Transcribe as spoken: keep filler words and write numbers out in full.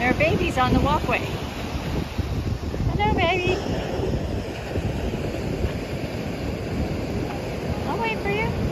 There are babies on the walkway. Hello, baby. I'll wait for you.